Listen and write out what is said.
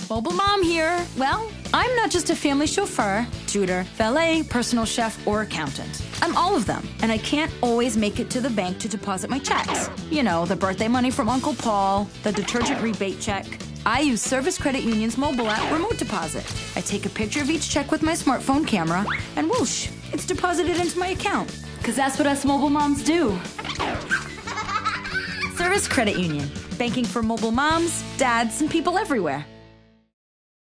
Mobile Mom here. Well, I'm not just a family chauffeur, tutor, valet, personal chef, or accountant. I'm all of them, and I can't always make it to the bank to deposit my checks. You know, the birthday money from Uncle Paul, the detergent rebate check. I use Service Credit Union's mobile app, Remote Deposit. I take a picture of each check with my smartphone camera, and whoosh, it's deposited into my account. Because that's what us mobile moms do. Service Credit Union. Banking for mobile moms, dads, and people everywhere.